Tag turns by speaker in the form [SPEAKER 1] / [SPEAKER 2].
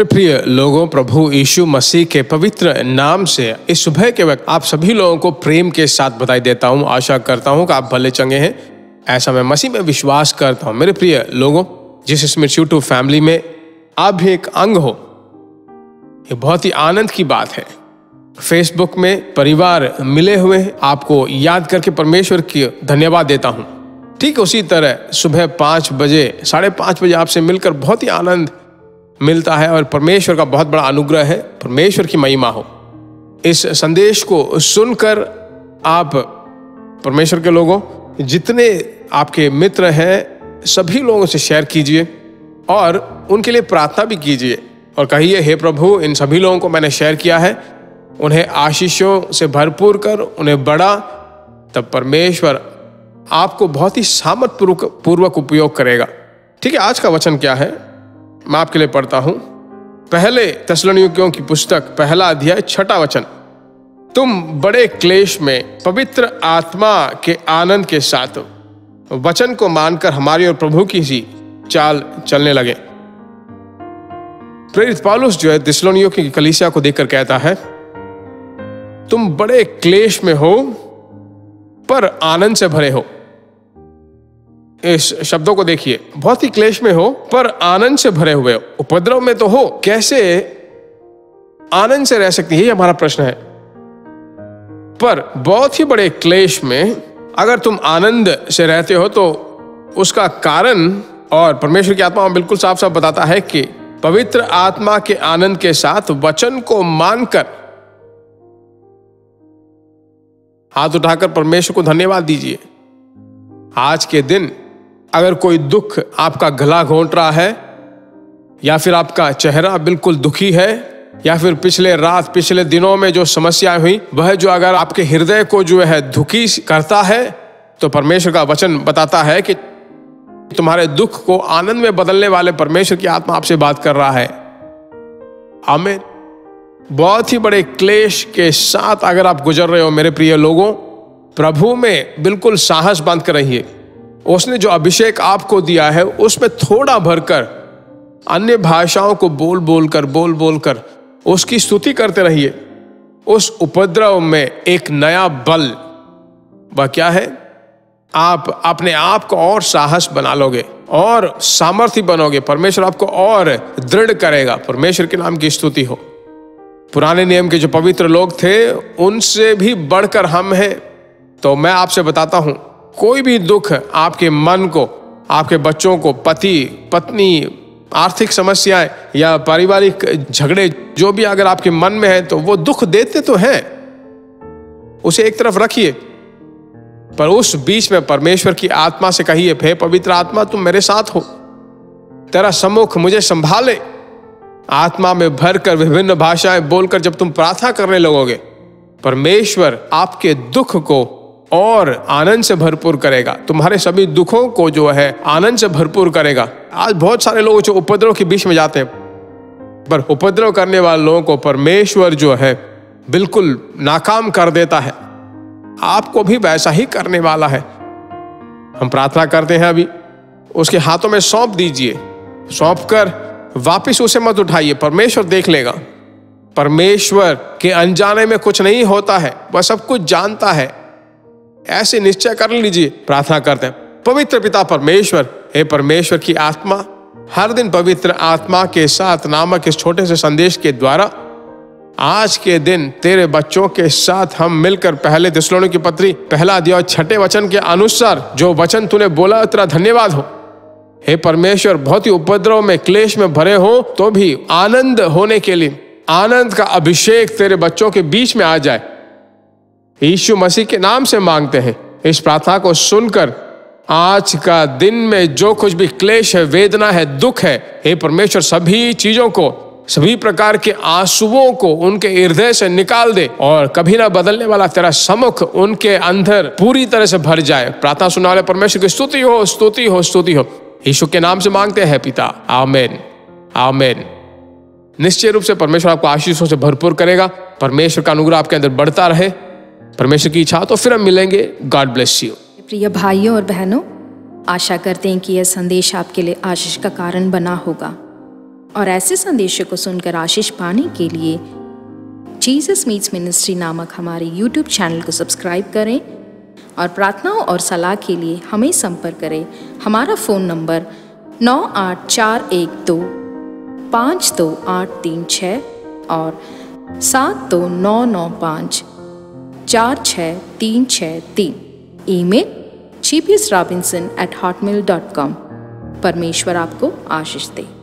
[SPEAKER 1] मेरे प्रिय लोगों, प्रभु यीशु मसीह के पवित्र नाम से इस सुबह के वक्त आप सभी लोगों को प्रेम के साथ बधाई देता हूं। आशा करता हूं कि आप भले चंगे हैं, ऐसा मैं मसीह में विश्वास करता हूं। मेरे प्रिय लोगों, जिस स्मिथ यूट्यूब फैमिली में आप भी एक अंग हो, ये बहुत ही आनंद की बात है। फेसबुक में परिवार मिले हुए हैं, आपको याद करके परमेश्वर की धन्यवाद देता हूं। ठीक उसी तरह सुबह 5 बजे 5:30 बजे आपसे मिलकर बहुत ही आनंद मिलता है और परमेश्वर का बहुत बड़ा अनुग्रह है। परमेश्वर की महिमा हो। इस संदेश को सुनकर आप परमेश्वर के लोगों, जितने आपके मित्र हैं, सभी लोगों से शेयर कीजिए और उनके लिए प्रार्थना भी कीजिए और कहिए, हे प्रभु, इन सभी लोगों को मैंने शेयर किया है, उन्हें आशीषों से भरपूर कर, उन्हें बढ़ा। तब परमेश्वर आपको बहुत ही सामर्थ पूर्वक उपयोग करेगा। ठीक है, आज का वचन क्या है मैं आपके लिए पढ़ता हूं। पहले थिस्सलुनीकियों की पुस्तक 1 अध्याय 6 वचन। तुम बड़े क्लेश में पवित्र आत्मा के आनंद के साथ वचन को मानकर हमारी और प्रभु की सी चाल चलने लगे। प्रेरित पौलुस जो है थिस्सलुनीकियों की कलीसिया को देखकर कहता है, तुम बड़े क्लेश में हो पर आनंद से भरे हो। इस शब्दों को देखिए, बहुत ही क्लेश में हो पर आनंद से भरे हुए हो। उपद्रव में तो हो, कैसे आनंद से रह सकती है, ये हमारा प्रश्न है। पर बहुत ही बड़े क्लेश में अगर तुम आनंद से रहते हो तो उसका कारण, और परमेश्वर की आत्मा बिल्कुल साफ साफ बताता है कि पवित्र आत्मा के आनंद के साथ वचन को मानकर हाथ उठाकर परमेश्वर को धन्यवाद दीजिए। आज के दिन अगर कोई दुख आपका गला घोंट रहा है, या फिर आपका चेहरा बिल्कुल दुखी है, या फिर पिछले दिनों में जो समस्याएं हुई वह जो अगर आपके हृदय को जो है दुखी करता है, तो परमेश्वर का वचन बताता है कि तुम्हारे दुख को आनंद में बदलने वाले परमेश्वर की आत्मा आपसे बात कर रहा है। आमीन। बहुत ही बड़े क्लेश के साथ अगर आप गुजर रहे हो मेरे प्रिय लोगों, प्रभु में बिल्कुल साहस बांध कर रहिए। उसने जो अभिषेक आपको दिया है उसमें थोड़ा भरकर अन्य भाषाओं को बोल बोल कर उसकी स्तुति करते रहिए। उस उपद्रव में एक नया बल, वह क्या है? आप अपने आप को और साहस बना लोगे और सामर्थ्य बनोगे। परमेश्वर आपको और दृढ़ करेगा। परमेश्वर के नाम की स्तुति हो। पुराने नियम के जो पवित्र लोग थे उनसे भी बढ़कर हम हैं। तो मैं आपसे बताता हूं, कोई भी दुख आपके मन को, आपके बच्चों को, पति पत्नी, आर्थिक समस्याएं या पारिवारिक झगड़े जो भी अगर आपके मन में है, तो वो दुख देते तो हैं, उसे एक तरफ रखिए। पर उस बीच में परमेश्वर की आत्मा से कहिए, हे पवित्र आत्मा, तुम मेरे साथ हो, तेरा सम्मुख मुझे संभाले। आत्मा में भरकर विभिन्न भाषाएं बोलकर जब तुम प्रार्थना करने लगोगे, परमेश्वर आपके दुख को और आनंद से भरपूर करेगा। तुम्हारे सभी दुखों को जो है आनंद से भरपूर करेगा। आज बहुत सारे लोग जो उपद्रव के बीच में जाते हैं, पर उपद्रव करने वाले लोगों को परमेश्वर जो है बिल्कुल नाकाम कर देता है। आपको भी वैसा ही करने वाला है। हम प्रार्थना करते हैं, अभी उसके हाथों में सौंप दीजिए। सौंप कर वापिस उसे मत उठाइए, परमेश्वर देख लेगा। परमेश्वर के अनजाने में कुछ नहीं होता है, वह सब कुछ जानता है। ऐसे निश्चय कर लीजिए। प्रार्थना करते हैं, पवित्र पिता परमेश्वर, हे परमेश्वर की आत्मा, हर दिन पवित्र आत्मा के साथ नामक इस छोटे से संदेश के द्वारा आज के दिन तेरे बच्चों के साथ हम मिलकर पहले थिस्सलुनीकियों की पत्री 1 अध्याय 6 वचन के अनुसार जो वचन तूने बोला, तेरा धन्यवाद हो। हे परमेश्वर, बहुत ही उपद्रव में, क्लेश में भरे हो तो भी आनंद होने के लिए आनंद का अभिषेक तेरे बच्चों के बीच में आ जाए। यीशु मसीह के नाम से मांगते हैं। इस प्रार्थना को सुनकर आज का दिन में जो कुछ भी क्लेश है, वेदना है, दुख है, हे परमेश्वर, सभी चीजों को, सभी प्रकार के आंसुओं को उनके हृदय से निकाल दे और कभी ना बदलने वाला तेरा सम्मुख उनके अंदर पूरी तरह से भर जाए। प्रार्थना सुनने वाले परमेश्वर की स्तुति हो, स्तुति हो, स्तुति हो। यीशु के नाम से मांगते हैं पिता, आमीन, आमीन। निश्चय रूप से परमेश्वर आपको आशीषों से भरपूर करेगा। परमेश्वर का अनुग्रह आपके अंदर बढ़ता रहे। परमेश्वर की इच्छा तो फिर हम मिलेंगे। God bless you.
[SPEAKER 2] प्रिय भाइयों और बहनों, आशा करते हैं कि यह संदेश आपके लिए आशीष का कारण बना होगा। और ऐसे संदेशों को सुनकर आशीष पाने के लिए जीसस मीट्स मिनिस्ट्री नामक हमारे यूट्यूब चैनल को सब्सक्राइब करें और प्रार्थनाओं और सलाह के लिए हमें संपर्क करें। हमारा फ़ोन नंबर 9841252836 और 7299546363। Email gpsrobinson@hotmail.com। परमेश्वर आपको आशीष दे।